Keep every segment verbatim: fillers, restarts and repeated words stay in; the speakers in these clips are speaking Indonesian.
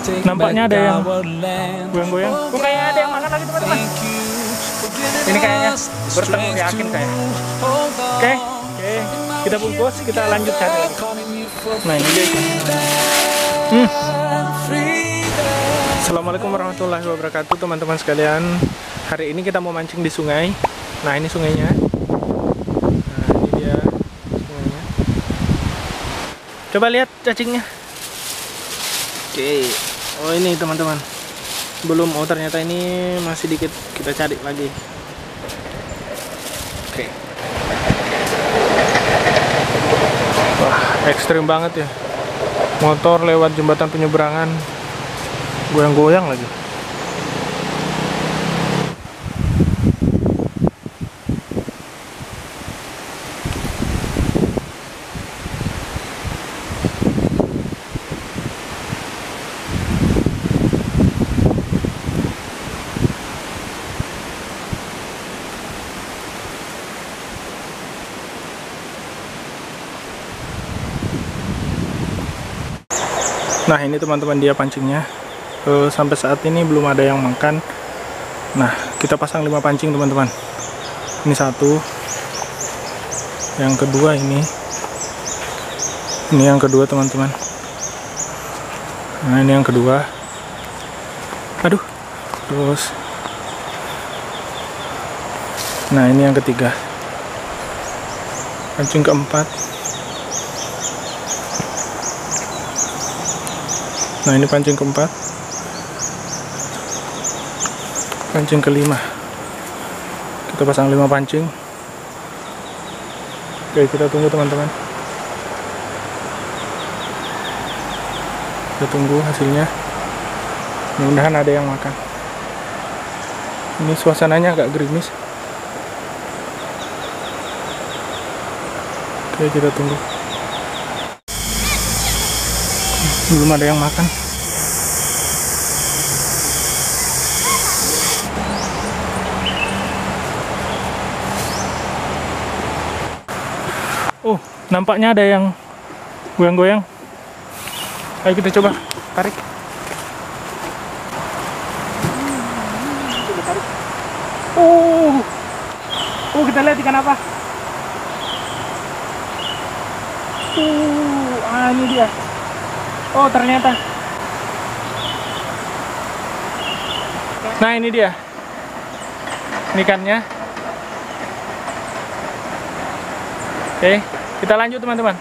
Nampaknya ada yang goyang-goyang. Kok kayaknya ada yang makan lagi teman-teman. Ini kayaknya bertemu, yakin saya. Oke, oke, kita bungkus, kita lanjut cari lagi. Nah ini dia. Hmm. Assalamualaikum warahmatullahi wabarakatuh teman-teman sekalian. Hari ini kita mau mancing di sungai. Nah ini sungainya. Nah ini dia sungainya. Coba lihat cacingnya. Oke. Oh ini teman-teman. Belum, oh ternyata ini masih dikit, kita cari lagi. Oke. Wah, ekstrim banget ya. Motor lewat jembatan penyeberangan, goyang-goyang lagi. Nah ini teman-teman dia pancingnya. e, Sampai saat ini belum ada yang makan. Nah kita pasang lima pancing teman-teman. Ini satu. Yang kedua ini. Ini yang kedua teman-teman. Nah ini yang kedua. Aduh. Terus. Nah ini yang ketiga. Pancing keempat. Nah ini pancing keempat, pancing kelima. Kita pasang lima pancing. Oke kita tunggu teman-teman. Kita tunggu hasilnya. Mudah-mudahan ada yang makan. Ini suasananya agak gerimis. Oke kita tunggu. Belum ada yang makan. Oh, nampaknya ada yang goyang-goyang. Ayo kita coba tarik. Coba tarik. Oh, oh kita lihat ikan apa? Uh, ah ini dia. Oh ternyata. Nah ini dia. Ini ikannya. Oke, kita lanjut teman-teman.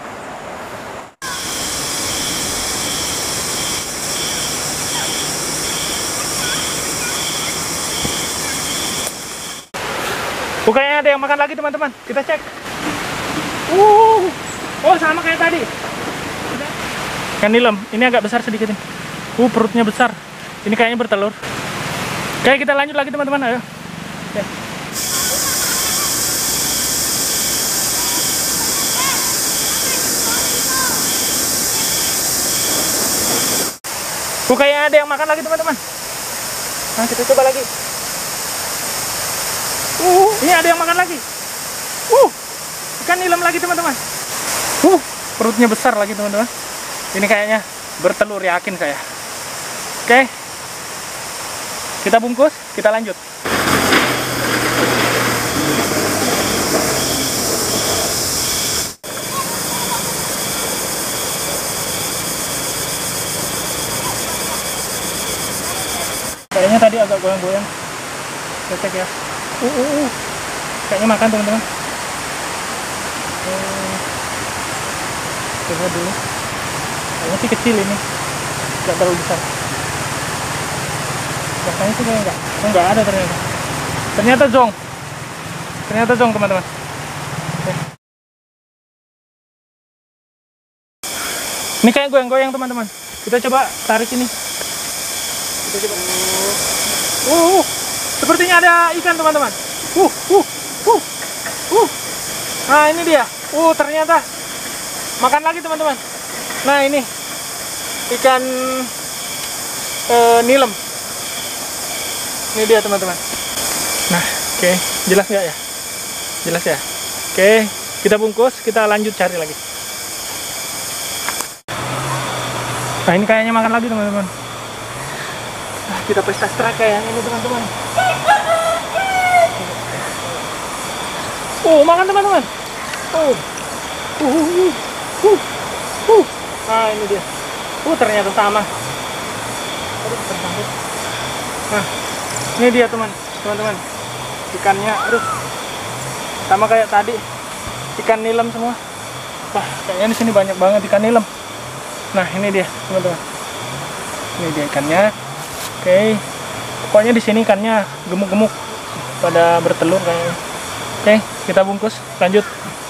Bukannya ada yang makan lagi teman-teman. Kita cek. Uh, oh sama kayak tadi. Ikan nilam, ini agak besar sedikit ini. Uh, perutnya besar. Ini kayaknya bertelur. Oke, kita lanjut lagi teman-teman, ayo. Oke. Uh, kayaknya ada yang makan lagi teman-teman. Nah, kita coba lagi. Uh, ini ada yang makan lagi. Uh, ikan nilam lagi teman-teman. Uh, perutnya besar lagi teman-teman. Ini kayaknya bertelur, yakin saya. Oke. Kita bungkus, kita lanjut. Kayaknya tadi agak goyang-goyang. Kita cek ya. Uh, uh, uh. Kayaknya makan teman-teman. Uh. Coba dulu. Kayaknya sih kecil ini, nggak terlalu besar. Rasanya sih kayak enggak, oh, enggak ada ternyata. Ternyata zong, ternyata zong teman-teman. Oke. Ini kayak goyang-goyang teman-teman. Kita coba tarik ini. Kita coba. Uh, uh, sepertinya ada ikan teman-teman. Uh, uh, uh, uh. Nah ini dia. Uh ternyata makan lagi teman-teman. Nah ini ikan e, nilem. Ini dia teman-teman. Nah oke, okay. Jelas nggak ya? Jelas ya? Oke, okay. Kita bungkus, kita lanjut cari lagi. Nah ini kayaknya makan lagi teman-teman. Nah, kita pesta straka yang ini teman-teman. Oh, makan teman-teman. Oh. Uh, uh, uh, uh. Nah, ini dia. Uh, ternyata sama. Aduh, tersangkut. Nah, ini dia teman, teman-teman. Ikannya, aduh. Sama kayak tadi. Ikan nilam semua. Wah, kayaknya di sini banyak banget ikan nilam. Nah, ini dia, teman-teman. Ini dia ikannya. Oke. Pokoknya di sini ikannya gemuk-gemuk pada bertelur kayaknya. Oke, kita bungkus. Lanjut.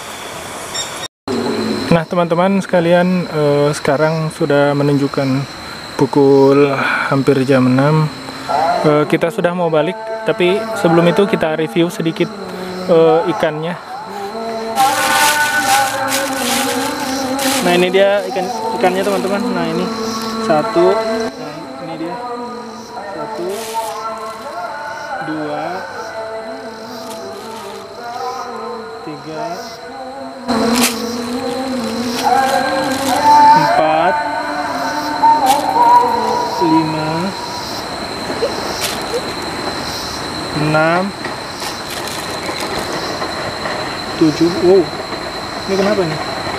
Nah, teman-teman sekalian, eh, sekarang sudah menunjukkan pukul hampir jam enam. Eh, kita sudah mau balik, tapi sebelum itu kita review sedikit eh, ikannya. Nah, ini dia ikan ikannya teman-teman. Nah, ini satu. Nah, ini dia satu, dua, tiga, empat, lima, enam, tujuh. Wow, ini kenapa nih?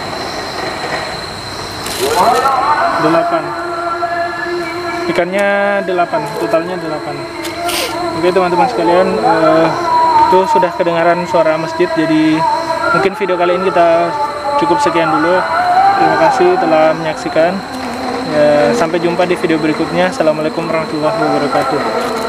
Delapan. Ikannya delapan, totalnya delapan. Oke teman-teman sekalian, uh, itu sudah kedengaran suara masjid. Jadi mungkin video kali ini kita cukup sekian dulu. Terima kasih telah menyaksikan. Ya, sampai jumpa di video berikutnya. Assalamualaikum warahmatullahi wabarakatuh.